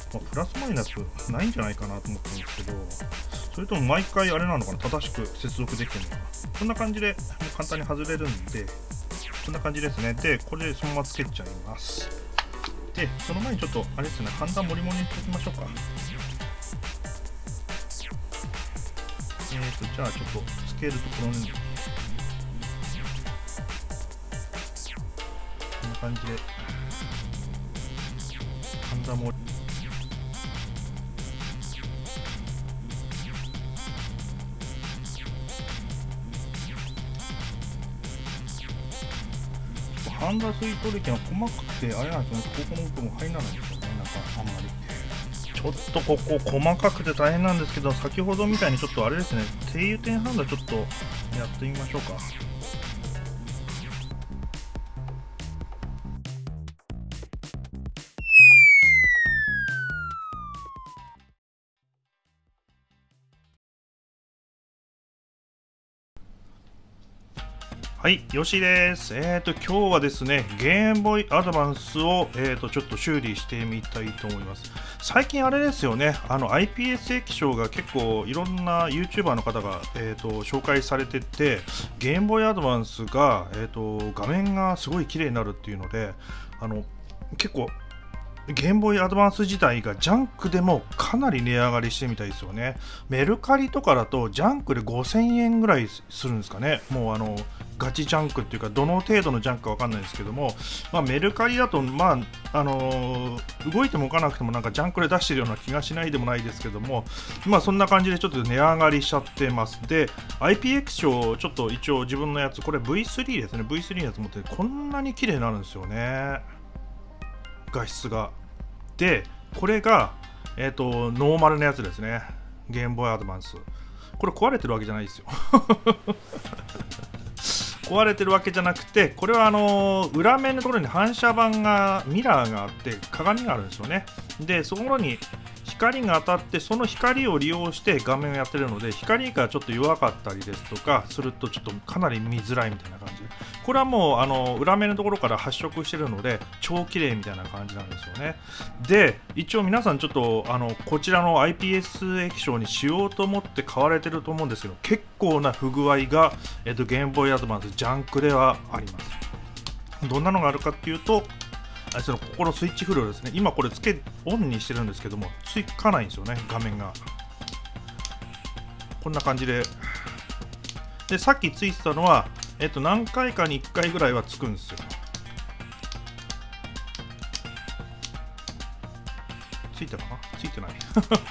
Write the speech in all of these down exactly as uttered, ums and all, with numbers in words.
まあ、プラスマイナスないんじゃないかなと思ったんですけど、それとも毎回あれなのかな、正しく接続できるのかな。こんな感じでもう簡単に外れるんで、こんな感じですね。で、これでそのままつけちゃいます。で、その前にちょっとあれですね、判断もりもりにしておきましょうか。えーと、じゃあちょっとつけるところに、こんな感じで、判断もり、ハンダスイート歴が細かくて、あれなんですよね、ここの音も入らないんですよね、なんかあんまり。ちょっとここ細かくて大変なんですけど、先ほどみたいにちょっとあれですね、低油点ハンダちょっとやってみましょうか。はい、よしです。えっと、今日はですね、ゲームボーイアドバンスを、えーと、ちょっと修理してみたいと思います。最近あれですよね、あの アイピーエス 液晶が結構いろんな YouTuber の方が、えーと、紹介されてて、ゲームボーイアドバンスが、えーと、画面がすごい綺麗になるっていうので、あの結構、ゲームボーイアドバンス自体がジャンクでもかなり値上がりしてみたいですよね。メルカリとかだとジャンクでごせんえんぐらいするんですかね。もうあのガチジャンクっていうか、どの程度のジャンクかわかんないですけども、まあ、メルカリだと、まああのー、動いても動かなくてもなんかジャンクで出してるような気がしないでもないですけども、まあそんな感じでちょっと値上がりしちゃってます。で、アイピーエックス 賞、ちょっと一応自分のやつ、これ ブイスリー ですね、ブイスリー のやつ持ってて、こんなに綺麗になるんですよね、画質が。で、これが、えーと、ノーマルなやつですね。ゲームボーイアドバンス。これ壊れてるわけじゃないですよ。壊れてるわけじゃなくて、これはあのー、裏面のところに反射板が、ミラーがあって、鏡があるんですよね。で、そこに光が当たって、その光を利用して画面をやってるので、光がちょっと弱かったりですとかすると、ちょっとかなり見づらいみたいな感じで。これはもうあの裏面のところから発色してるので超綺麗みたいな感じなんですよね。で、一応皆さんちょっとあのこちらの アイピーエス 液晶にしようと思って買われてると思うんですけど、結構な不具合が、えっと、ゲームボーイアドバンスジャンクではあります。どんなのがあるかっていうと、あそのここのスイッチフルですね。今これつけオンにしてるんですけども、つかないんですよね、画面が。こんな感じで。で、さっきついてたのはえっと、何回かにいっかいぐらいはつくんですよ。ついたかな？ついてない。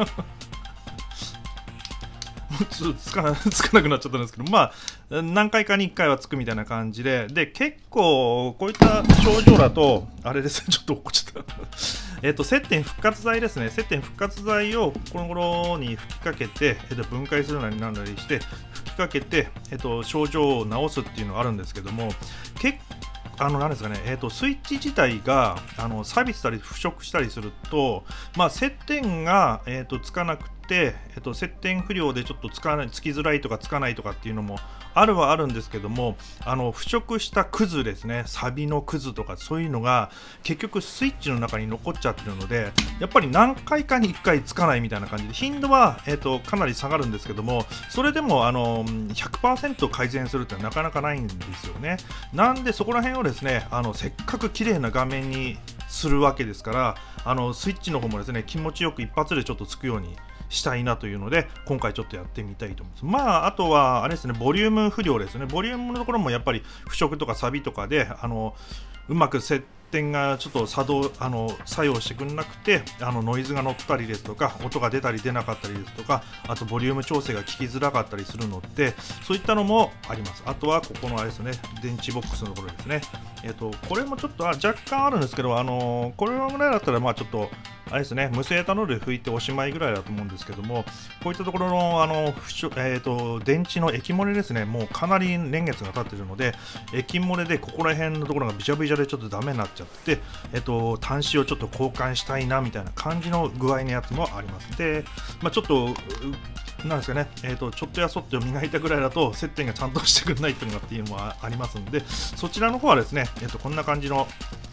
ちょっとつかな、つかなくなっちゃったんですけど、まあ、何回かにいっかいはつくみたいな感じで、で、結構、こういった症状だと、あれですね、ちょっと落っこっちゃった。えっと、接点復活剤ですね。接点復活剤をこの頃に吹きかけて、えっと、分解するなりなんなりして、吹きかけて、えっと、症状を治すっていうのがあるんですけども、結構、あのなんですかね、えーと、スイッチ自体があの錆びてたり腐食したりすると、まあ、接点が、えーと、つかなくて、えーと、接点不良でちょっとつかない、つきづらいとかつかないとかっていうのもあるはあるんですけども、あの腐食したクズですね、錆のクズとかそういうのが結局スイッチの中に残っちゃってるので、やっぱり何回かにいっかいつかないみたいな感じで、頻度は、えーと、かなり下がるんですけども、それでもあの ひゃくパーセント 改善するってなかなかないんですよね。なんでそこら辺をですね、あのせっかく綺麗な画面にするわけですから、あのスイッチの方もですね、気持ちよく一発でちょっとつくようにしたいなというので、今回ちょっとやってみたいと思います。まあ、あとはあれですね、ボリューム不良ですね。ボリュームのところもやっぱり腐食とか錆とかで、あのうまく接点がちょっと作動あの作用してくれなくて、あのノイズが乗ったりですとか、音が出たり出なかったりですとか、あとボリューム調整が効きづらかったりするので、そういったのもあります。あとはここのあれですね、電池ボックスのところですね。えっとこれもちょっとあ若干あるんですけど、あのこれぐらいだったらまあちょっとあれですね、無水エタノールで拭いておしまいぐらいだと思うんですけども、こういったところのあの、えー、と電池の液漏れですね、もうかなり年月が経っているので、液漏れでここら辺のところがびちゃびちゃでちょっとダメになっちゃって、えー、と端子をちょっと交換したいなみたいな感じの具合のやつもあります。で、まあ、ちょっとなんですかね、えー、とちょっとやそっと磨いたぐらいだと接点がちゃんとしてくれないっていうのがっていうのもありますので、そちらの方はですね、えー、とこんな感じの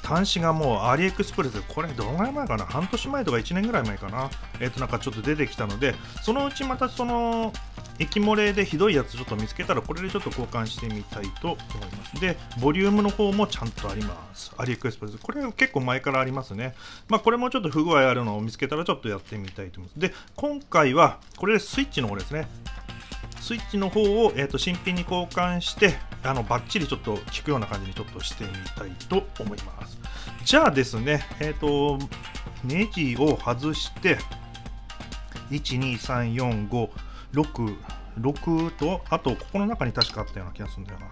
端子がもうアリエクスプレスで、これどのぐらい前かな、半年前とかいちねんぐらい前かな、えっ、となんかちょっと出てきたので、そのうちまたその液漏れでひどいやつちょっと見つけたら、これでちょっと交換してみたいと思います。で、ボリュームの方もちゃんとあります。アリエクスプレス。これ結構前からありますね。まあこれもちょっと不具合あるのを見つけたらちょっとやってみたいと思います。で、今回はこれでスイッチの方ですね。スイッチの方を、えー、と新品に交換して、あのバッチリちょっと効くような感じにちょっとしてみたいと思います。じゃあですね、えっ、ー、と、ネジを外して、いち、に、さん、よん、ご、ろく、ろくと、あと、ここの中に確かあったような気がするんだよな。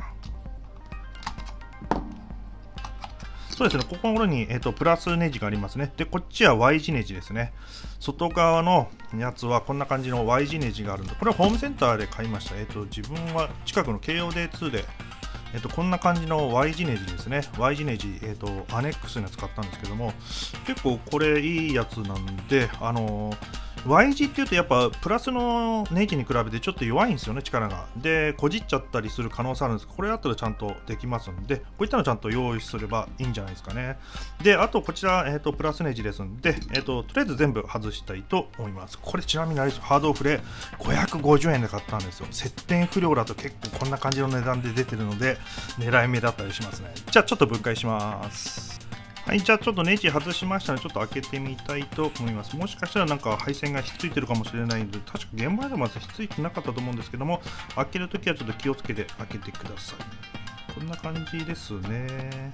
そうですね、ここのところに、えー、とプラスネジがありますね。で、こっちは Y 字ネジですね。外側のやつはこんな感じの Y 字ネジがあるんで、これはホームセンターで買いました。えっ、ー、と、自分は近くの京王 デーツー で、えっ、ー、と、こんな感じの Y 字ネジですね。Y 字ネジ、えっ、ー、と、アネックスのやつ買ったんですけども、結構これいいやつなんで、あのー、Y 字っていうとやっぱプラスのネジに比べてちょっと弱いんですよね、力が。で、こじっちゃったりする可能性あるんですけど、これだったらちゃんとできますんで、こういったのちゃんと用意すればいいんじゃないですかね。で、あとこちら、えっと、プラスネジですんで、えっと、とりあえず全部外したいと思います。これちなみにあれですよ、ハードオフでごひゃくごじゅうえんで買ったんですよ。接点不良だと結構こんな感じの値段で出てるので、狙い目だったりしますね。じゃあちょっと分解します。はい、じゃあちょっとネジ外しましたので、ちょっと開けてみたいと思います。もしかしたらなんか配線がひっついてるかもしれないので、確か現場でもひっついてなかったと思うんですけども、開けるときはちょっと気をつけて開けてください。こんな感じですね。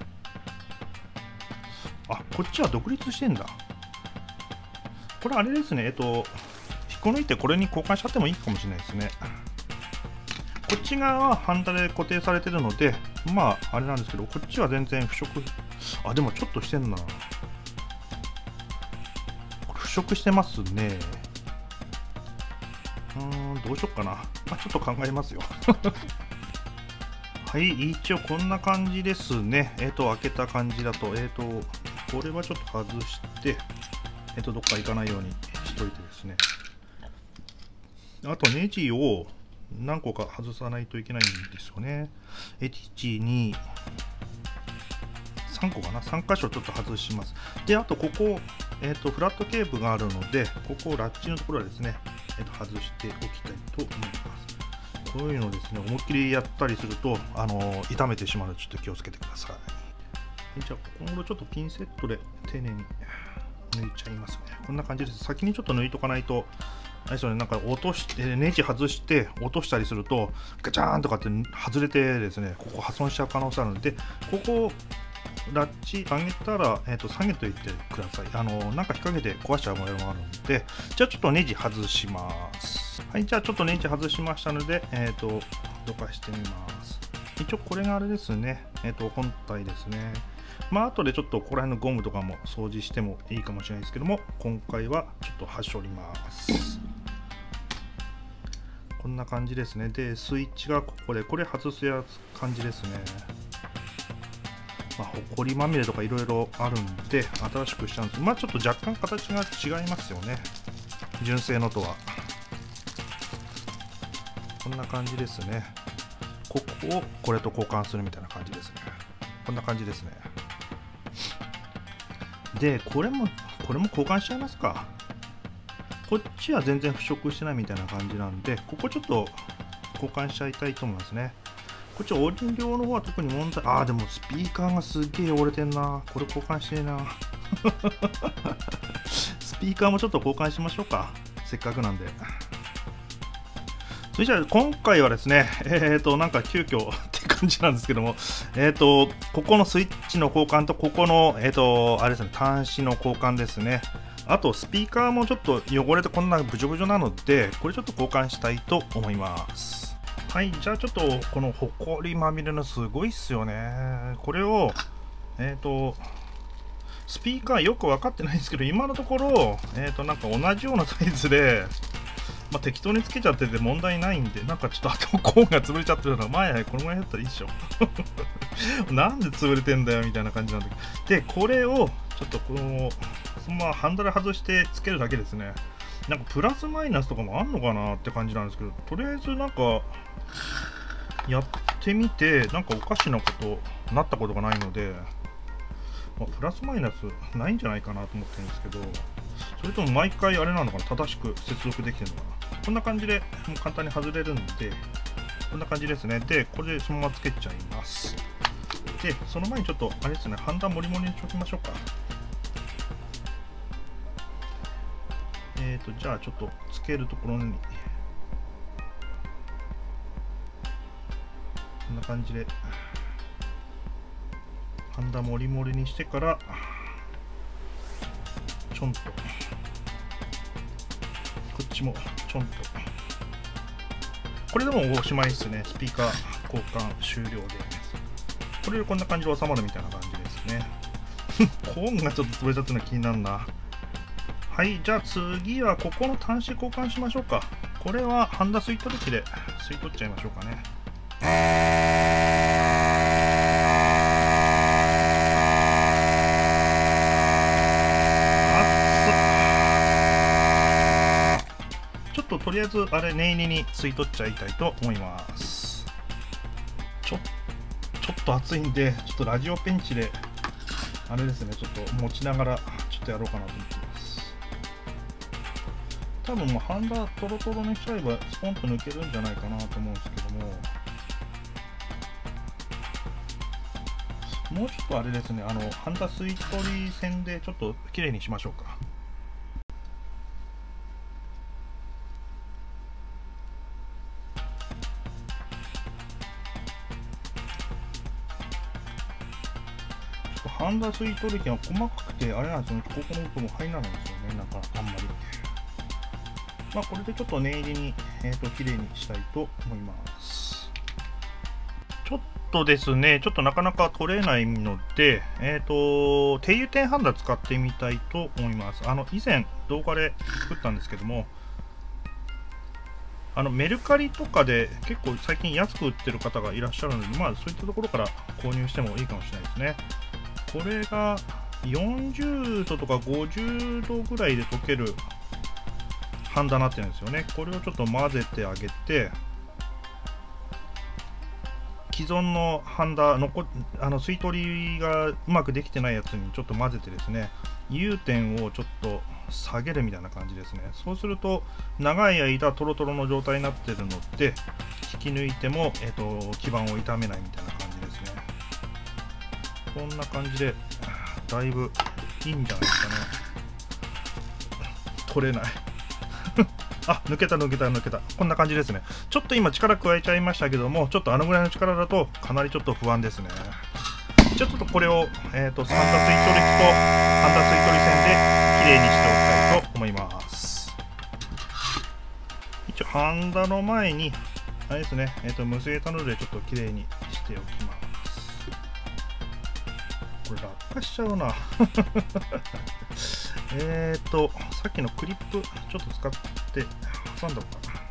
あ、こっちは独立してんだ。これあれですね、えっと、引っこ抜いてこれに交換しちゃってもいいかもしれないですね。こっち側はハンダで固定されてるので、まあ、あれなんですけど、こっちは全然腐食、あ、でもちょっとしてんな。これ腐食してますね。うーん、どうしよっかな。まあ、ちょっと考えますよ。はい、一応こんな感じですね。えっ、ー、と、開けた感じだと、えっ、ー、と、これはちょっと外して、えっ、ー、と、どっか行かないようにしといてですね。あと、ネジを何個か外さないといけないんですよね。いち、に、さんこかな。さん箇所ちょっと外します。で、あとここ、えっ、ー、と、フラットケーブがあるので、ここラッチのところはですね、えっ、ー、と、外しておきたいと思います。こういうのをですね、思いっきりやったりすると、あのー、痛めてしまうので、ちょっと気をつけてください。はい、じゃあ、今後ちょっとピンセットで丁寧に抜いちゃいますね。こんな感じです。先にちょっと抜いとかないと、あれですよね、なんか落として、ネジ外して落としたりすると、ガチャーンとかって外れてですね、ここ破損しちゃう可能性あるので、ここ、ラッチ上げたら、えー、と下げといてください。あの、なんか引っ掛けて壊しちゃうものもあるので、じゃあちょっとネジ外します。はい、じゃあちょっとネジ外しましたので、えっ、ー、と、どかしてみます。一応これがあれですね、えっ、ー、と、本体ですね。まあ、後でちょっとここら辺のゴムとかも掃除してもいいかもしれないですけども、今回はちょっとはしょります。こんな感じですね。で、スイッチがここで、これ外すやつ感じですね。まあ、ほこりまみれとかいろいろあるんで、新しくしたんです。まあ、ちょっと若干形が違いますよね。純正のとは。こんな感じですね。ここをこれと交換するみたいな感じですね。こんな感じですね。で、これも、これも交換しちゃいますか。こっちは全然腐食してないみたいな感じなんで、ここちょっと交換しちゃいたいと思いますね。こっち音量の方は特に問題、ああ、でもスピーカーがすっげえ汚れてんな。これ交換してえな。スピーカーもちょっと交換しましょうか。せっかくなんで。それじゃあ今回はですね、えっと、なんか急遽って感じなんですけども、えっと、ここのスイッチの交換と、ここの、えっと、あれですね、端子の交換ですね。あと、スピーカーもちょっと汚れてこんなブジョブジョなので、これちょっと交換したいと思います。はい、じゃあちょっとこのほこりまみれのすごいっすよね。これを、えっと、スピーカーよく分かってないんですけど、今のところ、えっと、なんか同じようなサイズで、まあ、適当につけちゃってて問題ないんで、なんかちょっとあとコーンが潰れちゃってるのは、前このぐらいだったらいいっしょ。なんで潰れてんだよみたいな感じなんだけど。で、これをちょっとこの、そのままハンドル外してつけるだけですね。なんかプラスマイナスとかもあんのかなって感じなんですけど、とりあえずなんかやってみて、なんかおかしなことなったことがないので、 まあ、プラスマイナスないんじゃないかなと思ってるんですけど、それとも毎回あれなのかな、正しく接続できてるのかな。こんな感じでもう簡単に外れるんで、こんな感じですね。で、これでそのままつけちゃいます。で、その前にちょっとあれですね、ハンダモリモリにしておきましょうか。えーと、じゃあちょっとつけるところに、こんな感じで、ハンダモリモリにしてから、ちょんと、こっちもちょんと。これでもおしまいですね。スピーカー交換終了です。これでこんな感じで収まるみたいな感じですね。コーンがちょっと取れちゃってるの気になるな。はい、じゃあ次はここの端子交換しましょうか。これはハンダ吸い取り機で吸い取っちゃいましょうかね。ちょっととりあえずあれ念入りに吸い取っちゃいたいと思います。ちょちょっと熱いんで、ちょっとラジオペンチであれですね、ちょっと持ちながらちょっとやろうかなと思ってます。多分もうハンダトロトロにしちゃえばスポンと抜けるんじゃないかなと思うんですけども、もうちょっとあれですね、あのハンダ吸い取り線でちょっときれいにしましょうか。ハンダ吸い取り機は細かくてあれなんですよね、ここの音も入らないんですよね、なんかあんまり。まあこれでちょっと念入りに、えーと、綺麗にしたいと思います。ちょっとですね、ちょっとなかなか取れないので、えっと、低油点ハンダ使ってみたいと思います。あの、以前動画で作ったんですけども、あのメルカリとかで結構最近安く売ってる方がいらっしゃるので、まあそういったところから購入してもいいかもしれないですね。これがよんじゅうどとかごじゅうどぐらいで溶けるハンダになってるんですよね。これをちょっと混ぜてあげて、既存のハンダのこあの吸い取りがうまくできてないやつにちょっと混ぜてですね、融点をちょっと下げるみたいな感じですね。そうすると長い間トロトロの状態になってるので、引き抜いても、えーと、基板を傷めないみたいな感じですね。こんな感じでだいぶいいんじゃないですかね。取れないあ、抜けた抜けた抜けた。こんな感じですね。ちょっと今力加えちゃいましたけども、ちょっとあのぐらいの力だとかなりちょっと不安ですね。じゃあちょっとこれを、えーと、ハンダ吸い取り機とハンダ吸い取り線できれいにしておきたいと思います。一応ハンダの前にあれですね、えーと、無水エタノールでちょっときれいにしておきます。これ落下しちゃうなえっとさっきのクリップちょっと使って挟んだのかな。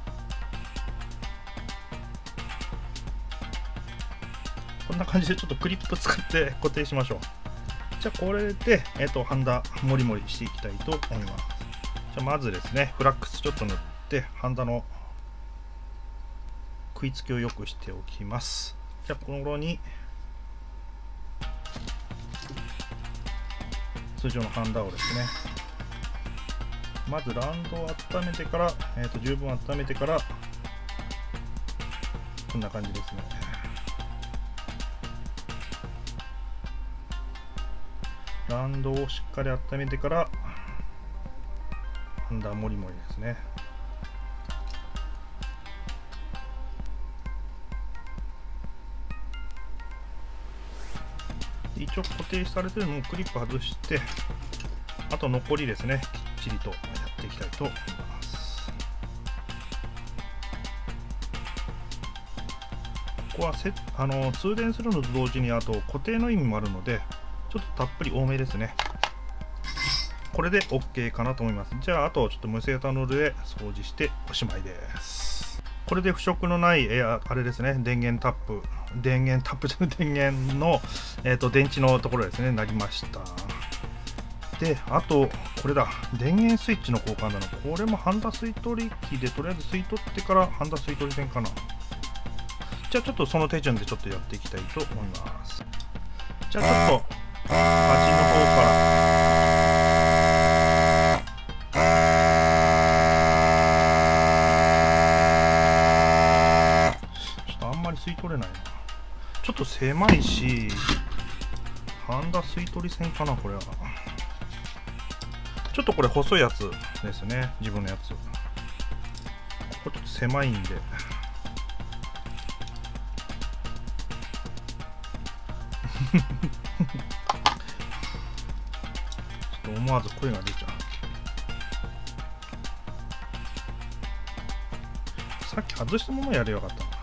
こんな感じでちょっとクリップ使って固定しましょう。じゃあこれで、えーと、ハンダモリモリしていきたいと思います。じゃあまずですね、フラックスちょっと塗ってハンダの食いつきを良くしておきます。じゃあこの頃に通常のハンダをですね、まずラウンドを温めてから、えーと、十分温めてからこんな感じですね。ラウンドをしっかり温めてからハンダモリモリですね。一応固定されているのをクリップ外して、あと残りですね、きっちりとやっていきたいと思います。ここはセあの通電するのと同時にあと固定の意味もあるので、ちょっとたっぷり多めですね。これで OK かなと思います。じゃああとちょっと無水エタノールで掃除しておしまいです。これで腐食のないエアあれですね、電源タップ電源タップじゃない電源の、えー、と電池のところですね、なりました。であとこれだ、電源スイッチの交換なの。これもハンダ吸い取り機でとりあえず吸い取ってからハンダ吸い取り線かな。じゃあちょっとその手順でちょっとやっていきたいと思います。じゃあちょっと端の方からちょっとあんまり吸い取れないな。ちょっと狭いし、ハンダ吸い取り線かなこれは。ちょっとこれ細いやつですね、自分のやつ。これちょっと狭いんで。ちょっと思わず声が出ちゃう。さっき外したものやればよかったな。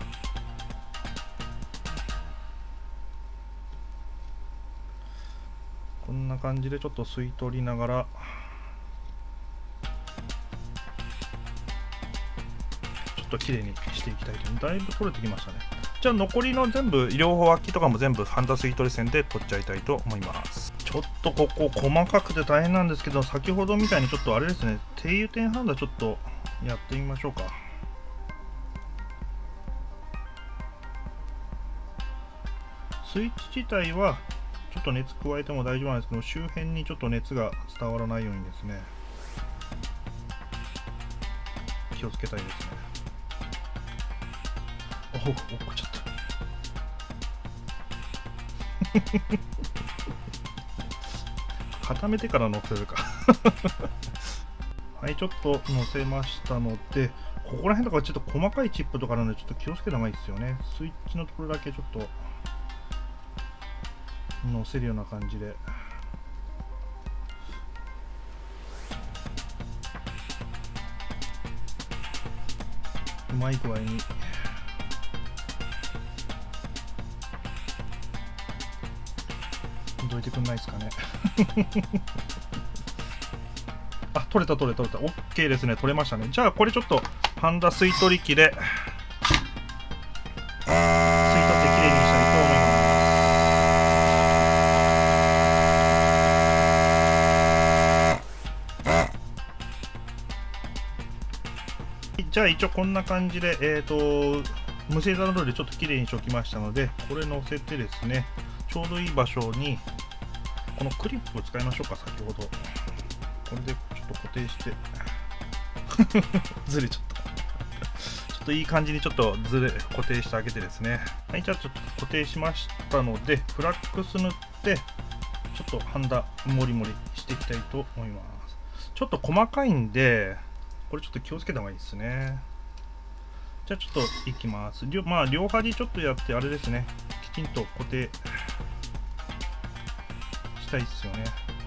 こんな感じでちょっと吸い取りながら、ちょっと綺麗にしていきたいと。だいぶ取れてきましたね。じゃあ残りの全部、両方脇とかも全部ハンダ吸い取り線で取っちゃいたいと思います。ちょっとここ細かくて大変なんですけど、先ほどみたいにちょっとあれですね、低油点ハンダちょっとやってみましょうか。スイッチ自体はちょっと熱加えても大丈夫なんですけど、周辺にちょっと熱が伝わらないようにですね、気をつけたいですね。おお、落っこっちゃった。固めてから乗せるか。はい、ちょっと乗せましたので、ここら辺とかちょっと細かいチップとかなので、ちょっと気をつけた方がいいですよね。スイッチのところだけちょっと乗せるような感じで。うまい具合にどいてくんないですかね。あ、取れた取れた取れた。 OK ですね。取れましたね。じゃあこれちょっとハンダ吸い取り機で吸い取ってきれいにしたいと思います。じゃあ一応こんな感じで、えーと無精炭ロールでちょっときれいにしておきましたので、これ乗せてですね、ちょうどいい場所にこのクリップを使いましょうか。先ほどこれでちょっと固定してずれちゃった。ちょっといい感じにちょっとずれ固定してあげてですね。はい、じゃあちょっと固定しましたので、フラックス塗ってちょっとハンダモリモリしていきたいと思います。ちょっと細かいんでこれちょっと気をつけた方がいいですね。じゃあちょっといきます。両まあ両端ちょっとやってあれですね、きちんと固定したいですよね。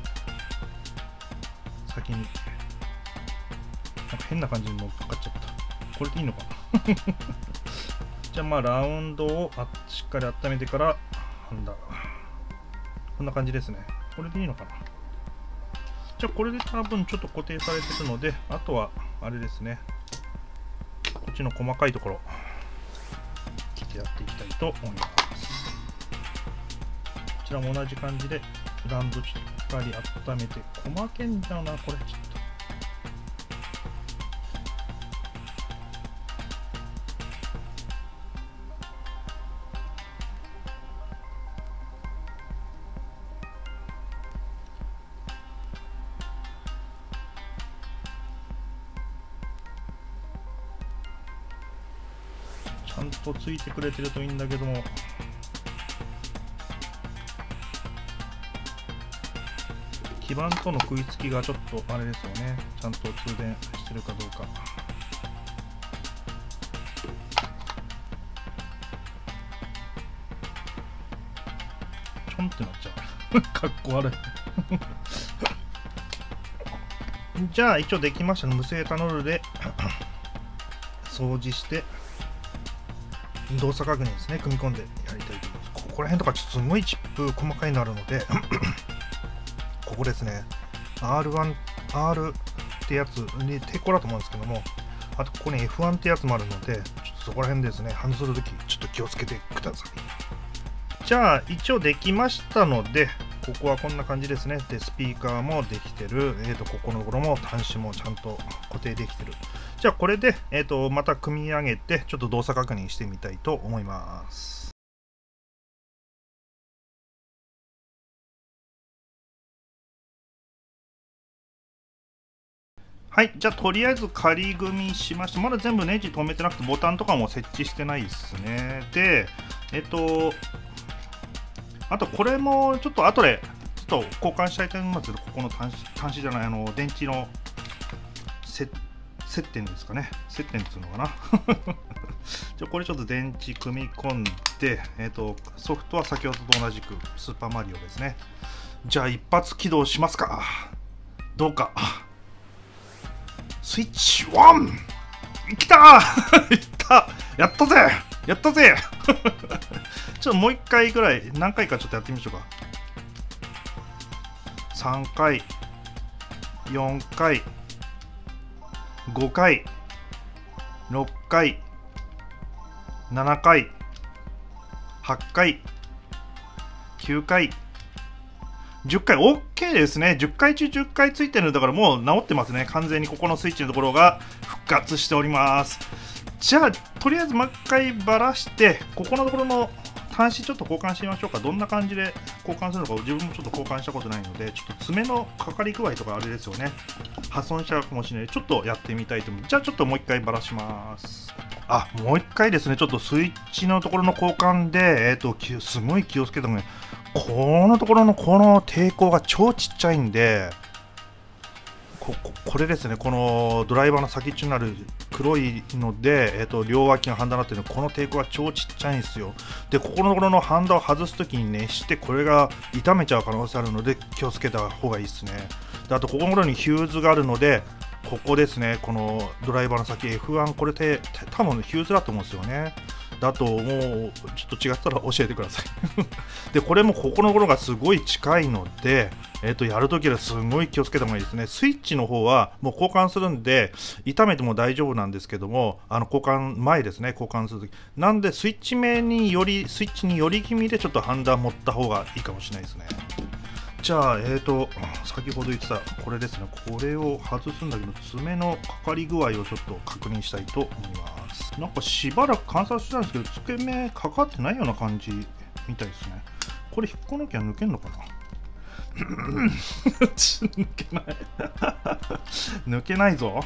先になんか変な感じに乗っかっちゃった。これでいいのかな。じゃあまあラウンドをあしっかり温めてからハンダ、こんな感じですね。これでいいのかな。じゃあこれで多分ちょっと固定されてるので、あとはあれですね、こっちの細かいところ切ってやっていきたいと思います。こちらも同じ感じでラウンドしっかり温めて、細けんだなこれちょっと。ちゃんとついてくれてるといいんだけども、基板との食いつきがちょっとあれですよね。ちゃんと通電してるかどうか。ちょんってなっちゃう。かっこ悪い。じゃあ一応できましたね。無性エタノールで掃除して動作確認ですね、組み込んでやりたいと思います。ここら辺とかちょっとすごいチップ細かいのあるのでここですね、 アールワン、R ってやつに抵抗だと思うんですけども、あとここに エフワン ってやつもあるので、ちょっとそこら辺ですね、ハンドするときちょっと気をつけてください。じゃあ一応できましたので、ここはこんな感じですね。でスピーカーもできてる、えー、とここのところも端子もちゃんと固定できてる。じゃあこれで、えー、とまた組み上げてちょっと動作確認してみたいと思います。 はい、じゃあとりあえず仮組みしまして、まだ全部ネジ止めてなくて、ボタンとかも設置してないですね。で、えっと、あとこれもちょっと後でちょっと交換したいと思いますけど、ここの端子、端子じゃない、あの電池の接接点ですかね、接点っていうのかな。じゃこれちょっと電池組み込んで、えっと、ソフトは先ほどと同じくスーパーマリオですね。じゃあ一発起動しますか。どうか。スイッチワンきたーいったやったぜやったぜちょっともういっかいぐらい、何回かちょっとやってみましょうか。さんかい、よんかい、ごかい、ろっかい、ななかい、はちかい、きゅうかい、じゅっかい、OK ですね。じゅっかい中じゅっかいついてるんだからもう治ってますね。完全にここのスイッチのところが復活しております。じゃあ、とりあえずもう一回ばらして、ここのところの端子ちょっと交換してみましょうか。どんな感じで交換するのか、自分もちょっと交換したことないので、ちょっと爪のかかり具合とかあれですよね。破損しちゃうかもしれない。ちょっとやってみたいと思います。じゃあ、ちょっともう一回ばらします。あ、もう一回ですね。ちょっとスイッチのところの交換で、えっと、すごい気をつけたのが、このところのこの抵抗が超ちっちゃいんで、こ, こ, これですね、このドライバーの先っちょになる黒いので、えー、と両脇がハンダになってるの、この抵抗が超ちっちゃいんですよ。で、ここのところのハンダを外すときに熱して、これが傷めちゃう可能性あるので、気をつけた方がいいですね。で、あと、ここのところにヒューズがあるので、ここですね、このドライバーの先、エフワン、これって多分ヒューズだと思うんですよね。だともうちょっと違ったら教えてくださいで、これもここのところがすごい近いので、えー、とやるときはすごい気をつけた方がいいですね。スイッチの方はもう交換するんで、傷めても大丈夫なんですけども、あの交換前ですね、交換するとき。なんで、スイッチ面により、スイッチに寄り気味でちょっとハンダ持った方がいいかもしれないですね。じゃあ、えーと、先ほど言ってたこれですね、これを外すんだけど、爪のかかり具合をちょっと確認したいと思います。なんかしばらく観察してたんですけど、付け目かかってないような感じみたいですね。これ引っこ抜きゃ抜けんのかな抜けない抜けないぞ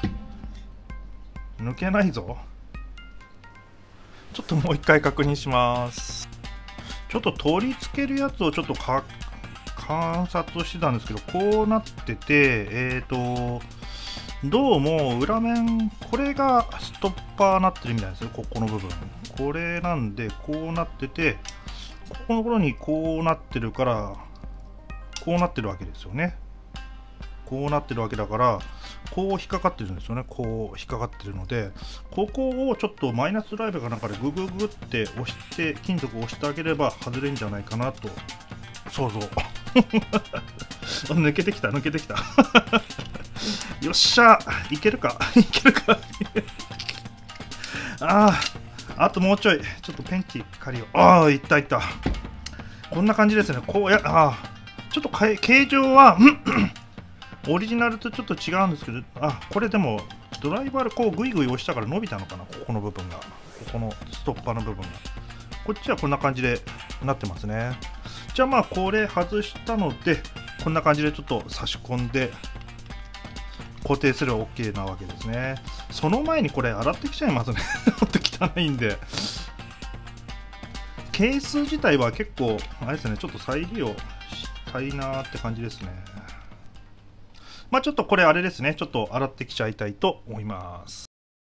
抜けないぞちょっともう一回確認します。ちょっと取り付けるやつをちょっとか観察をしてたんですけど、こうなってて、えっと、どうも裏面、これがストッパーなってるみたいですよ、ここの部分。これなんで、こうなってて、ここのところにこうなってるから、こうなってるわけですよね。こうなってるわけだから、こう引っかかってるんですよね。こう引っかかってるので、ここをちょっとマイナスドライブかなんかでグググって押して、金属を押してあげれば外れるんじゃないかなと想像。抜けてきた、抜けてきた。よっしゃ、いけるか、いけるか。ああ、あともうちょい、ちょっとペンチ借りよう。ああ、いったいった。こんな感じですね。こうや、ああ、ちょっとかえ形状は、オリジナルとちょっと違うんですけど、あ、これでも、ドライバーでこうグイグイ押したから伸びたのかな、ここの部分が。ここのストッパーの部分が。こっちはこんな感じでなってますね。じゃあまあこれ外したので、こんな感じでちょっと差し込んで固定すれば OK なわけですね。その前にこれ洗ってきちゃいますね。ほんと汚いんで。ケース自体は結構あれですね、ちょっと再利用したいなーって感じですね。まあちょっとこれあれですね、ちょっと洗ってきちゃいたいと思います。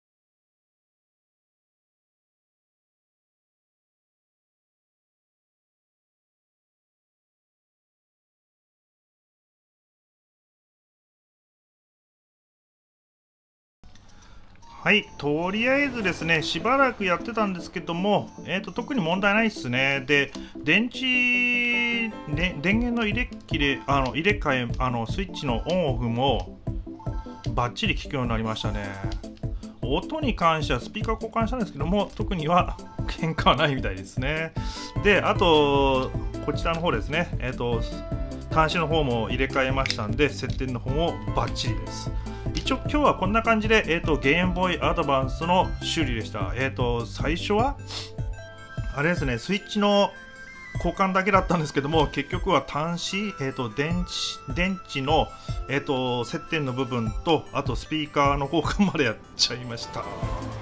はい、とりあえずですね、しばらくやってたんですけども、えーと、特に問題ないですね。で、電池、ね、電源の入れ切れ、あの入れ替え、あのスイッチのオンオフもバッチリ効くようになりましたね。音に関してはスピーカー交換したんですけども、特には喧嘩はないみたいですね。で、あと、こちらの方ですね、えーと、端子の方も入れ替えましたんで、接点の方もバッチリです。一応今日はこんな感じで、えーと、ゲームボーイアドバンスの修理でした。えーと、最初は、あれですね、スイッチの交換だけだったんですけども、結局は端子、えー、と電池電池の、えー、と接点の部分と、あとスピーカーの交換までやっちゃいました。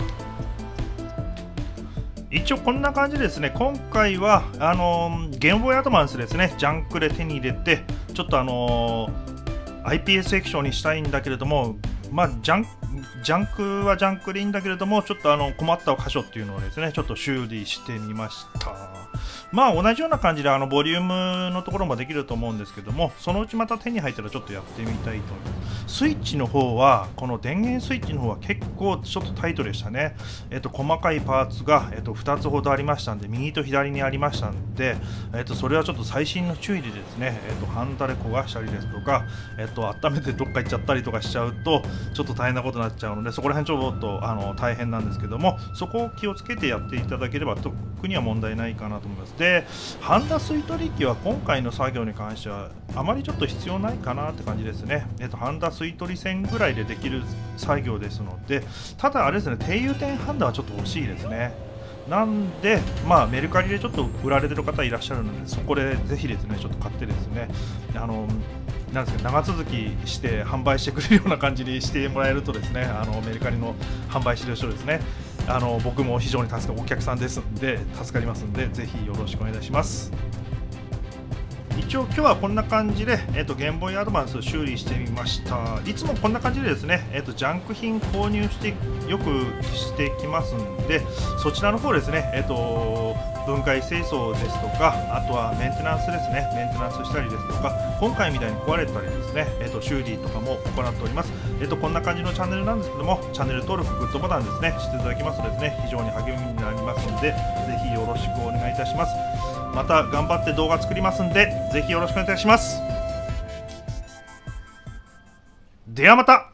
一応こんな感じですね。今回はあのー、ゲームボーイアドバンスですね、ジャンクで手に入れて、ちょっとあのー、アイピーエス 液晶にしたいんだけれども、まあ、ジャンジャンクはジャンクでいいんだけれども、ちょっとあの困った箇所っていうのをですね、ちょっと修理してみました。まあ同じような感じであのボリュームのところもできると思うんですけども、そのうちまた手に入ったらちょっとやってみたいと思います。スイッチの方は、この電源スイッチの方は結構ちょっとタイトでしたね。えっと、細かいパーツが、えっと、ふたつほどありましたんで、右と左にありましたんで、えっと、それはちょっと細心の注意でですね、えっと、ハンダで焦がしたりですとか、えっと、温めてどっか行っちゃったりとかしちゃうと、ちょっと大変なことになっちゃうので、そこら辺ちょっとあの大変なんですけども、そこを気をつけてやっていただければ特には問題ないかなと思います。で、ハンダ吸い取り機は今回の作業に関してはあまりちょっと必要ないかなって感じですね。えっと、ハンダ吸い取り線ぐらいでできる作業ですので、ただあれですね、低油点ハンダはちょっと欲しいですね。なんで、まあ、メルカリでちょっと売られてる方いらっしゃるので、そこでぜひですね、ちょっと買ってですね、あのなんですか、長続きして販売してくれるような感じにしてもらえるとですね、あのメルカリの販売してる人ですね、あの僕も非常に助かるお客さんですんで、助かりますんで、ぜひよろしくお願いいたします。一応今日はこんな感じで、えー、とゲームボーイアドバンス修理してみました。いつもこんな感じでですね、えー、とジャンク品購入してよくしてきますんで、そちらの方ですね、えー、と分解清掃ですとか、あとはメンテナンスですね、メンテナンスしたりですとか、今回みたいに壊れたりですね、えー、と修理とかも行っております。えー、とこんな感じのチャンネルなんですけども、チャンネル登録、グッドボタンですね、していただきますとですね、非常に励みになりますので、ぜひよろしくお願いいたします。また頑張って動画作りますんで、ぜひよろしくお願いいたします。ではまた。